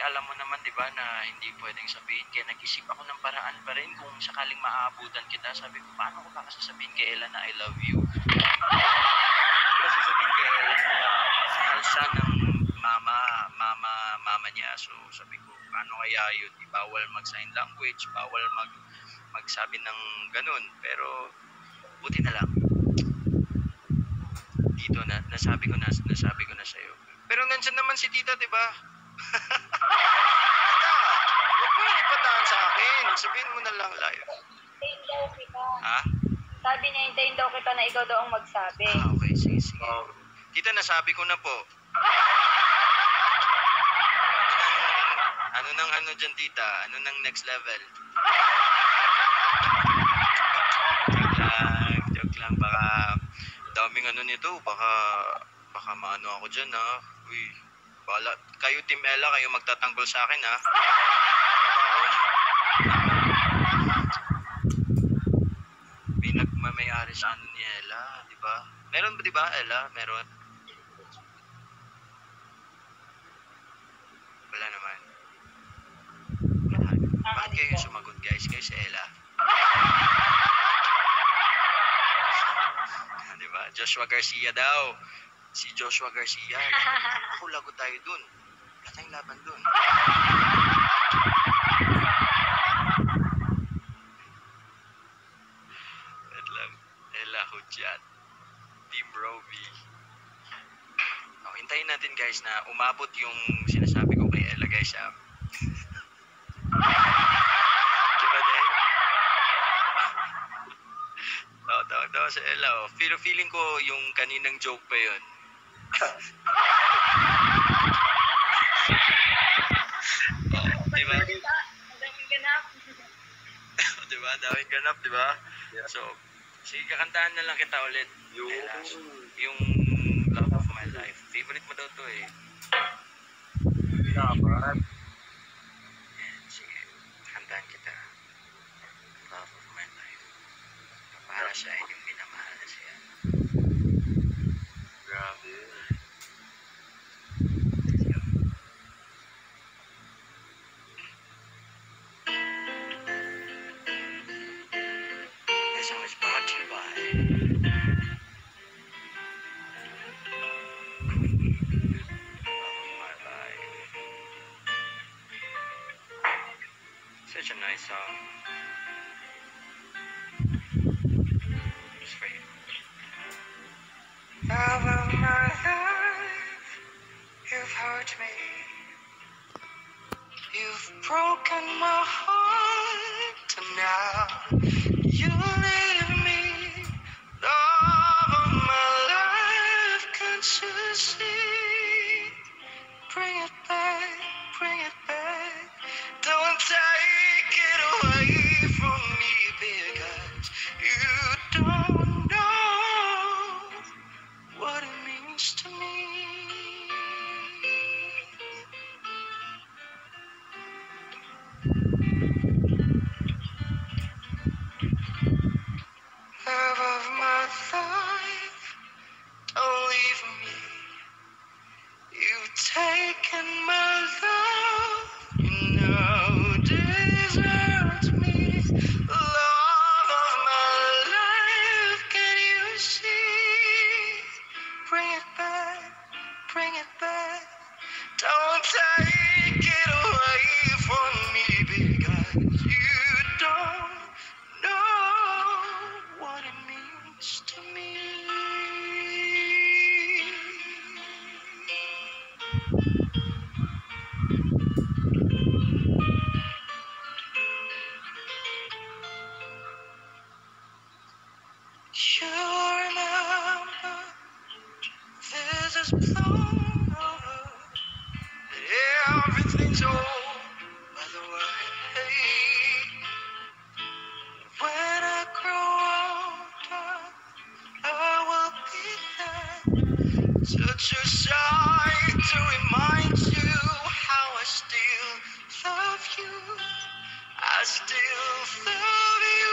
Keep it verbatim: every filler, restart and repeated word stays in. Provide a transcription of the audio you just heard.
alam mo naman, di ba, na hindi pwedeng sabihin. Kaya nag-isip ako ng paraan pa rin kung sakaling maaabutan kita. Sabi ko, paano ko ba sasabihin kay Ella na I love you? Paano ko ba sasabihin kay Ella na mahal siya ng mama, mama, mama niya? So, sabi ko, paano kaya yun? Di bawal mag-sign language, bawal mag magsabi ng ganun. Pero, buti na lang. Dito na, nasabi ko na, nasabi ko na sa'yo. Pero nandyan naman si tita, di ba? Tita, huwag mo yung ipataan sa akin. Sabihin mo na lang live. Hintayin daw kita. Ha? Sabi niya, hintayin daw kita na ikaw daw ang magsabi. Ah, okay. Sige, sige. Oh. Tita, nasabi ko na po. Ano nang, ano nang ano dyan, tita? Ano nang next level? Joke lang, joke lang. Baka daming ano nito. Baka, baka maano ako dyan, ha? Uy, bala. Kayo, Team Ella, kayo magtatanggol sa akin, ha? May nagmamayari sa ano ni Ella, di ba? Meron ba, di ba, Ella? Meron? Wala naman. Bakit kayo sumagot, guys? Kayo si Ella. Di ba? Joshua Garcia daw. Si Joshua Garcia. Ako, lagot tayo dun. Wala tayong laban dun. Wait lang. Ella Hujat. Team Roby. Oh, hintayin natin, guys, na umabot yung sinasabi ko kay Ella, guys, ha? Diba, din? Oo, tawa, tawa sa Ella, oh. Pero feeling ko yung kaninang joke pa yun. Oh, diba? Daming ganap. Diba? Daming ganap, diba? So, sige, kakantahan na lang kita ulit. Ella, so, yung Love of My Life. Favorite mo daw to, eh. Dapat. Sige, kantahan kita. Love of My Life. Para siya yung minamahal na siya. Grabe. This song is brought to you by Love of My Life. Such a nice song. Just for you. Love of my life, you've hurt me. You've broken my heart, and now you leave me. Love of my life, can't you see? Bring it back, bring it back. Don't take it away from me, because you don't know what it means to me. Love of my life, don't leave me. You've taken my love, you know desert me. Love of my life, can you see? Bring it back, bring it back. Don't take it away from me, because you don't know what it means to me. You remember this is blown over, that everything's over by the way. When I grow older, I will be there, touch your side to remind you how I still love you. I still love you.